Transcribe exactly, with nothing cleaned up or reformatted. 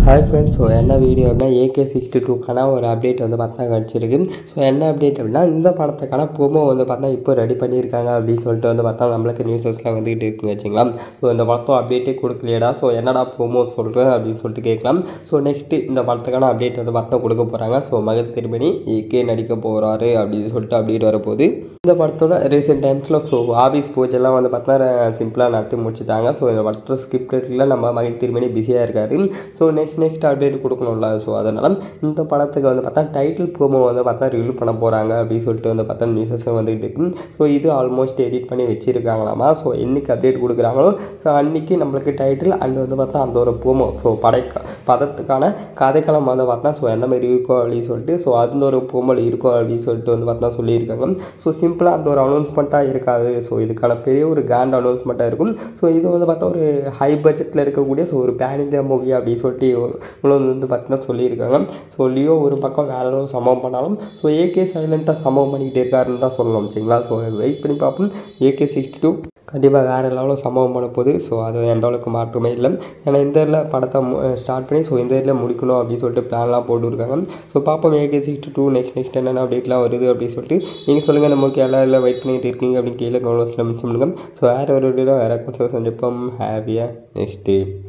Hi friends. So என்ன video அப்படின்னா AK sixty டூக்கான ஒரு அப்டேட் வந்து பார்த்தா கிடச்சிருக்கு. ஸோ என்ன அப்டேட் அப்படின்னா இந்த படத்துக்கான ப்ரோமோ வந்து பார்த்தா இப்போ ரெடி பண்ணியிருக்காங்க அப்படின்னு சொல்லிட்டு வந்து பார்த்தா நம்மளுக்கு நியூஸஸ்லாம் வந்துக்கிட்டு இருக்குங்க வச்சுங்களா. ஸோ இந்த படத்தோட அப்டேட்டே கொடுக்கலையடா, ஸோ என்னடா ப்ரோமோ சொல்கிறேன் அப்படின்னு சொல்லிட்டு கேட்கலாம். ஸோ நெக்ஸ்ட்டு இந்த படத்துக்கான அப்டேட் வந்து பார்த்தா கொடுக்க போகிறாங்க. ஸோ மகத் திருமணி ஏகே நடிக்க போகிறாரு அப்படின்னு சொல்லிட்டு அப்டேட் வரப்போகுது. இந்த படத்தோட ரீசெண்ட் டைம்ஸில் ஸோ ஆஃபீஸ் பூஜெல்லாம் வந்து பார்த்தா சிம்பிளாக நடத்தி முடிச்சுட்டாங்க. ஸோ இந்த படத்தோட ஸ்கிரிப்டில் நம்ம மகத் திருமணி பிஸியாக இருக்கார். ஸோ நெக்ஸ்ட் நெக்ஸ்ட் அப்டேட் கொடுக்கணும்ல. ஸோ அதனால் இந்த படத்துக்கு வந்து பார்த்தா டைட்டில் ப்ரோமோ வந்து பார்த்தா ரிவீல் பண்ண போகிறாங்க அப்படின்னு சொல்லிட்டு வந்து பார்த்தா நியூஸஸ் வந்துகிட்டு இருக்கு. ஸோ இது ஆல்மோஸ்ட் எடிட் பண்ணி வச்சிருக்காங்களாமா. ஸோ என்றைக்கு அப்டேட் கொடுக்குறாங்களோ ஸோ அன்றைக்கி நம்மளுக்கு டைட்டில் அண்ட் வந்து பார்த்தா அந்த ஒரு ப்ரோமோ ஸோ படைக்க பதத்துக்கான கதைக்களம் வந்து பார்த்தா ஸோ எந்த மாதிரி இருக்கும் அப்படின்னு சொல்லிட்டு ஸோ அந்த ஒரு ப்ரோமோவில் இருக்கும் அப்படின்னு சொல்லிட்டு வந்து பார்த்தா சொல்லியிருக்காங்க. ஸோ சிம்பிளாக அந்த ஒரு அனௌன்ஸ்மெண்ட்டாக இருக்காது. ஸோ இதுக்கான பெரிய ஒரு கிராண்ட் அனௌன்ஸ்மெண்ட்டாக இருக்கும். ஸோ இது வந்து பார்த்தா ஒரு ஹை பட்ஜெட்டில் இருக்கக்கூடிய ஸோ ஒரு பேன் இந்தியா மூவி அப்படின்னு சொல்லிட்டு இவ்வளோ வந்து பார்த்தீங்கன்னா சொல்லியிருக்காங்க. ஸோ லியோ ஒரு பக்கம் வேற ஏதோ சம்பவம் பண்ணாலும் ஸோ ஏகே சைலண்ட்டாக சம்பவம் பண்ணிக்கிட்டே இருக்காருன்னு தான் சொல்லணும் வச்சுங்களா. ஸோ வெயிட் பண்ணி பார்ப்போம். ஏகே சிக்ஸ்டி டூ கண்டிப்பாக வேறு லெவலில் சம்பவம் பண்ண போகுது. ஸோ அது எந்த அளவுக்கு மாற்றமே இல்லை. ஏன்னா இந்த இதில் படத்தை ஸ்டார்ட் பண்ணி ஸோ இந்த இதில் முடிக்கணும் அப்படின்னு சொல்லிட்டு பிளான்லாம் போட்டுருக்காங்க. ஸோ பார்ப்போம் AK sixty two next next என்னென்ன அப்டேட்லாம் வருது அப்படின்னு சொல்லிட்டு நீங்கள் சொல்லுங்கள். நமக்கு எல்லாம் எல்லாம் வெயிட் பண்ணிகிட்டு இருக்கீங்க அப்படின்னு கீழே கமெண்ட்ஸில் மென்ஷன் பண்ணுங்கள். ஸோ வேறு ஒரு வீடியோ வேறு கொஞ்சம் சந்திப்போம். ஹேவியாக நெக்ஸ்ட் டே.